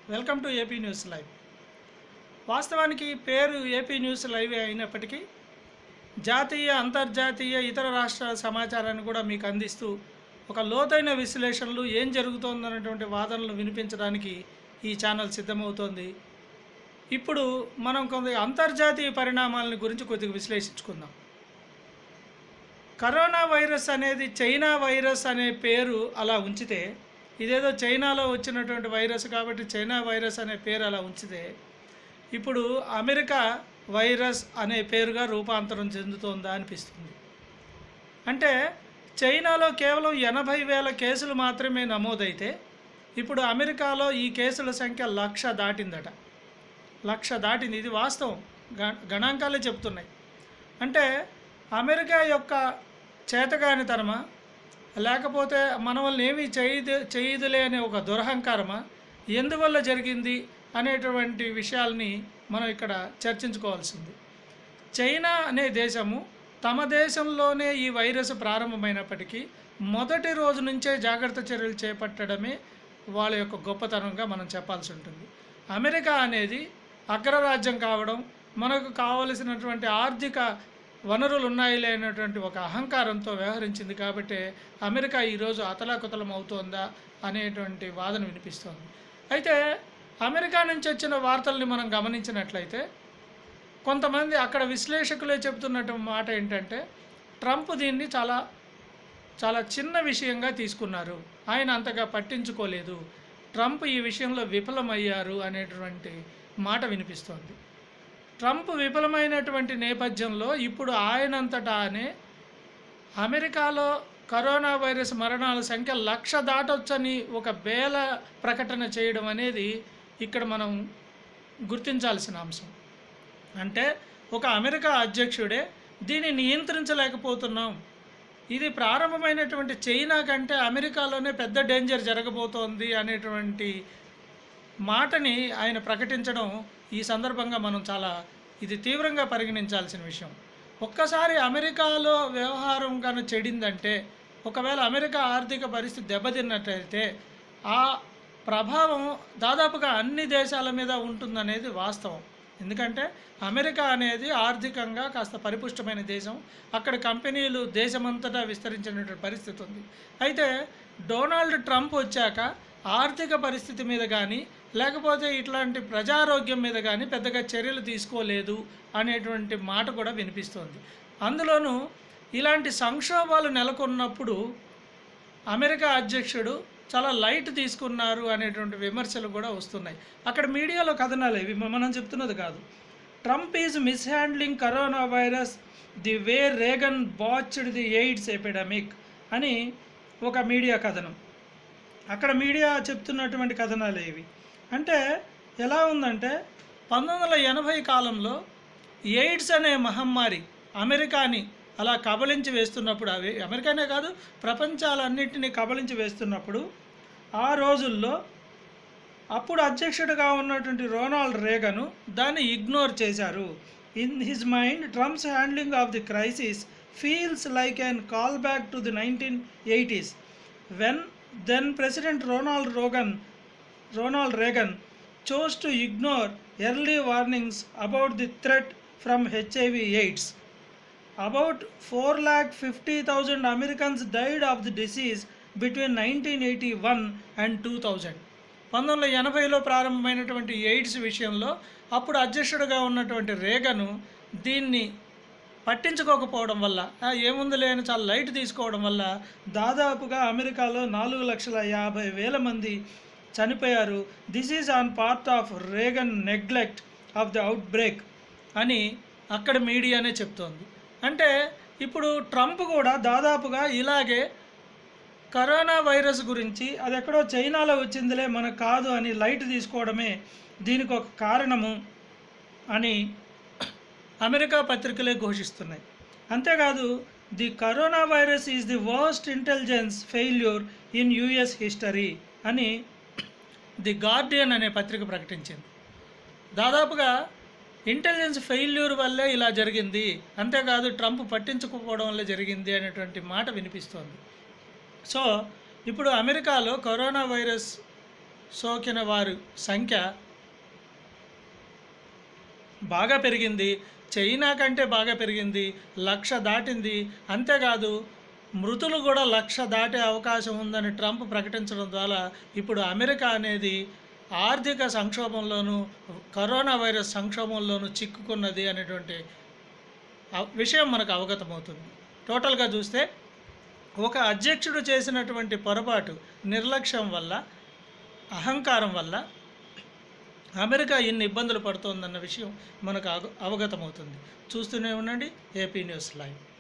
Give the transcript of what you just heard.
Welcome to AP news live. వాస్తవానికి పేరు AP news live అయినప్పటికీ జాతీయ, అంతర్జాతీయ, ఇతర రాష్ట్రాల సమాచారాన్ని కూడా మీకు అందిస్తూ ఒక లోతైన విశ్లేషణలు, ఏం జరుగుతోందనేటువంటి వాదనలు వినిపించడానికి ఈ ఛానల్ సిద్ధమవుతోంది. ఇప్పుడు మనం కొంత అంతర్జాతీయ పరిణామాలని గురించి కొద్దిగా విశ్లేషించుకుందాం. కరోనా వైరస్ అనేది చైనా వైరస్ అనే పేరు అలా ఉంచితే, ఇదేదో చైనాలో వచ్చినటువంటి వైరస్ కాబట్టి చైనా వైరస్ అనే పేరు అలా ఉంచితే, ఇప్పుడు అమెరికా వైరస్ అనే పేరుగా రూపాంతరం చెందుతోందా అనిపిస్తుంది. అంటే చైనాలో కేవలం 80,000 కేసులు మాత్రమే నమోదైతే, ఇప్పుడు అమెరికాలో ఈ కేసుల సంఖ్య 1,00,000 దాటిందట. 1,00,000 దాటింది. ఇది వాస్తవం, గణాంకాలే చెప్తున్నాయి. అంటే అమెరికా యొక్క చేతగానితనమా, లేకపోతే మన వల్ల ఏమీ చేయదులే అనే ఒక దురహంకారమా, ఎందువల్ల జరిగింది అనేటువంటి విషయాల్ని మనం ఇక్కడ చర్చించుకోవాల్సింది. చైనా అనే దేశము తమ దేశంలోనే ఈ వైరస్ ప్రారంభమైనప్పటికీ మొదటి రోజు నుంచే జాగ్రత్త చర్యలు చేపట్టడమే వాళ్ళ యొక్క గొప్పతనంగా మనం చెప్పాల్సి ఉంటుంది. అమెరికా అనేది అగ్రరాజ్యం కావడం, మనకు కావలసినటువంటి ఆర్థిక వనరులు ఉన్నాయి లేనటువంటి ఒక అహంకారంతో వ్యవహరించింది కాబట్టి అమెరికా ఈరోజు అతలాకుతలం అవుతోందా అనేటువంటి వాదన వినిపిస్తోంది. అయితే అమెరికా నుంచి వచ్చిన వార్తల్ని మనం గమనించినట్లయితే కొంతమంది అక్కడ విశ్లేషకులే చెబుతున్నటువంటి మాట ఏంటంటే, ట్రంప్ దీన్ని చాలా చాలా చిన్న విషయంగా తీసుకున్నారు, ఆయన అంతగా పట్టించుకోలేదు, ట్రంప్ ఈ విషయంలో విఫలమయ్యారు అనేటువంటి మాట వినిపిస్తోంది. ట్రంప్ విఫలమైనటువంటి నేపథ్యంలో ఇప్పుడు ఆయనంతటానే అమెరికాలో కరోనా వైరస్ మరణాల సంఖ్య 1,00,000 దాటొచ్చని ఒక బేల ప్రకటన చేయడం అనేది ఇక్కడ మనం గుర్తించాల్సిన అంశం. అంటే ఒక అమెరికా అధ్యక్షుడే దీన్ని నియంత్రించలేకపోతున్నాం, ఇది ప్రారంభమైనటువంటి చైనా కంటే అమెరికాలోనే పెద్ద డేంజర్ జరగబోతోంది అనేటువంటి మాటని ఆయన ప్రకటించడం ఈ సందర్భంగా మనం చాలా ఇది తీవ్రంగా పరిగణించాల్సిన విషయం. ఒక్కసారి అమెరికాలో వ్యవహారం కానీ చెడిందంటే, ఒకవేళ అమెరికా ఆర్థిక పరిస్థితి దెబ్బతిన్నట్లయితే ఆ ప్రభావం దాదాపుగా అన్ని దేశాల మీద ఉంటుందనేది వాస్తవం. ఎందుకంటే అమెరికా అనేది ఆర్థికంగా కాస్త పరిపుష్టమైన దేశం, అక్కడ కంపెనీలు దేశమంతటా విస్తరించినటువంటి పరిస్థితి ఉంది. అయితే డొనాల్డ్ ట్రంప్ వచ్చాక ఆర్థిక పరిస్థితి మీద కానీ లేకపోతే ఇట్లాంటి ప్రజారోగ్యం మీద కానీ పెద్దగా చర్యలు తీసుకోలేదు అనేటువంటి మాట కూడా వినిపిస్తోంది. అందులోనూ ఇలాంటి సంక్షోభాలు నెలకొన్నప్పుడు అమెరికా అధ్యక్షుడు చాలా లైట్ తీసుకున్నారు అనేటువంటి విమర్శలు కూడా వస్తున్నాయి. అక్కడ మీడియాలో కథనాలు ఇవి మనం చెప్తున్నది కాదు. Trump is mishandling corona virus the way Reagan botched the AIDS epidemic అని ఒక మీడియా కథనం. అక్కడ మీడియా చెప్తున్నటువంటి కథనాలు ఇవి. అంటే ఎలా ఉందంటే 1980 కాలంలో ఎయిడ్స్ అనే మహమ్మారి అమెరికాని అలా కబళించి వేస్తున్నప్పుడు, అవి అమెరికానే కాదు ప్రపంచాలన్నింటినీ కబళించి వేస్తున్నప్పుడు ఆ రోజుల్లో అప్పుడు అధ్యక్షుడిగా ఉన్నటువంటి రొనాల్డ్ రేగన్ దాన్ని ఇగ్నోర్ చేశారు. In his mind Trump's handling of the crisis feels like an call back to the 1980s when then president Ronald Reagan chose to ignore early warnings about the threat from HIV/AIDS. About 450,000 Americans died of the disease between 1981 and 2000. 1980లో ప్రారంభమైనటువంటి AIDS విషయంలో అప్పుడు అధ్యక్షుడిగా ఉన్నటువంటి రేగను దీన్ని పట్టించుకోకపోవడం వల్ల, ఏముందిలే అని చాలా లైట్ తీసుకోవడం వల్ల దాదాపుగా అమెరికాలో 4,50,000 మంది చనిపోయారు. This is on part of Reagan neglect of the outbreak అని అక్కడ మీడియానే చెప్తోంది. అంటే ఇప్పుడు ట్రంప్ కూడా దాదాపుగా ఇలాగే కరోనా వైరస్ గురించి అది ఎక్కడో చైనాలో వచ్చిందిలే మనకు కాదు అని లైట్ తీసుకోవడమే దీనికి ఒక కారణము అని అమెరికా పత్రికలే ఘోషిస్తున్నాయి. అంతేకాదు the corona virus is the worst intelligence failure in US history అని ది గార్డియన్ అనే పత్రిక ప్రకటించింది. దాదాపుగా ఇంటెలిజెన్స్ ఫెయిల్యూర్ వల్లే ఇలా జరిగింది, అంతేకాదు ట్రంప్ పట్టించుకోకపోవడం వల్ల జరిగింది అనేటువంటి మాట వినిపిస్తోంది. సో ఇప్పుడు అమెరికాలో కరోనా వైరస్ సోకిన వారి సంఖ్య బాగా పెరిగింది. చైనా కంటే బాగా పెరిగింది, 1,00,000 దాటింది. అంతేకాదు మృతులు కూడా 1,00,000 దాటే అవకాశం ఉందని ట్రంప్ ప్రకటించడం ద్వారా ఇప్పుడు అమెరికా అనేది ఆర్థిక సంక్షోభంలోనూ కరోనా వైరస్ సంక్షోభంలోనూ చిక్కుకున్నది అనేటువంటి విషయం మనకు అవగతమవుతుంది. టోటల్గా చూస్తే ఒక అధ్యక్షుడు చేసినటువంటి పొరపాటు, నిర్లక్ష్యం వల్ల, అహంకారం వల్ల అమెరికా ఇన్ని ఇబ్బందులు పడుతోందన్న విషయం మనకు అవగతమవుతుంది. చూస్తూనే ఉండండి ఏపీ న్యూస్ లైవ్.